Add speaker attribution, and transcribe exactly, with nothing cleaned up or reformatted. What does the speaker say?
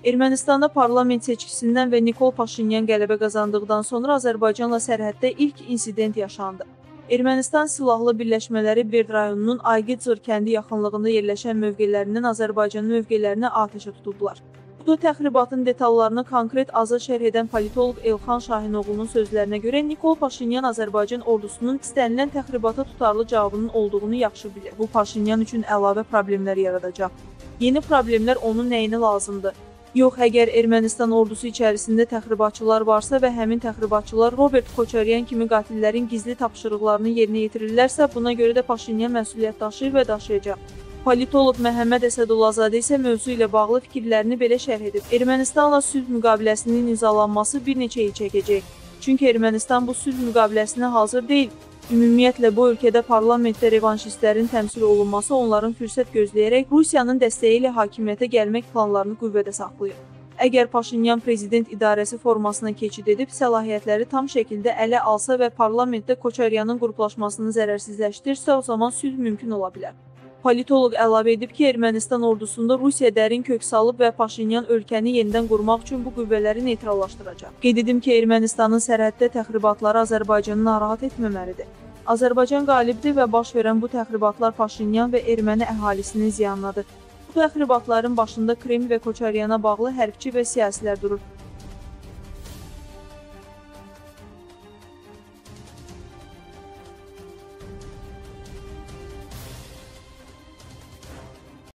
Speaker 1: Ermənistanda parlament seçkisindən və Nikol Paşinyan qələbə qazandıqdan sonra Azərbaycanla sərhəddə ilk insident yaşandı. Ermənistan silahlı birləşmələri Berd rayonunun Ayğıcır kəndi yaxınlığında yerləşən mövqelərindən Azərbaycanın mövqelərinə atəşə tutublar. Bu təxribatın detallarını konkret azad şərh edən politoloq Elxan Şahinoğlu'nun sözlərinə görə Nikol Paşinyan Azərbaycan ordusunun istənilən təxribata tutarlı cavabının olduğunu yaxşı bilir. Bu Paşinyan üçün əlavə problemlər yaradacaq. Yeni problemlər onun nəyinə lazımdır? Yox, əgər Ermənistan ordusu içərisində təxribatçılar varsa və həmin təxribatçılar Robert Koçaryan kimi qatillərin gizli tapşırıqlarını yerinə yetirirlərsə, buna görə də Paşinyan məsuliyyət daşıyır və daşıyacaq. Politoloq Məhəmməd Əsədulazadə isə mövzu ilə bağlı fikirlərini belə şərh edib. Ermənistanla sülh müqaviləsinin imzalanması bir neçə il çəkəcək. Çünki Ermənistan bu sülh müqaviləsinə hazır deyil. Ümumiyyətlə, bu ölkədə parlamentdə revanşistlərin təmsil olunması onların fürsət gözləyərək Rusiyanın dəstəyi ilə hakimiyyətə gəlmək planlarını qüvvədə saxlayır. Əgər Paşinyan prezident idarəsi formasına keçid edib, səlahiyyətləri tam şəkildə ələ alsa və parlamentdə Koçaryanın qruplaşmasını zərərsizləşdirsə, o zaman sülh mümkün ola bilər. Politoloq əlavə edib ki, Ermənistan ordusunda Rusiya dərin kök salıb və Paşinyan ölkəni yenidən qurmaq üçün bu qüvvələri neytrallaşdıracaq. Qeyd edim ki, Ermənistanın sərhəddə təxribatları Azərbaycanı narahat etməməlidir. Azərbaycan qalibdir və baş verən bu təxribatlar Paşinyan və erməni əhalisinin ziyanınadır. Bu təxribatların başında Kreml və Koçaryana bağlı hərbçi və siyasilər durur.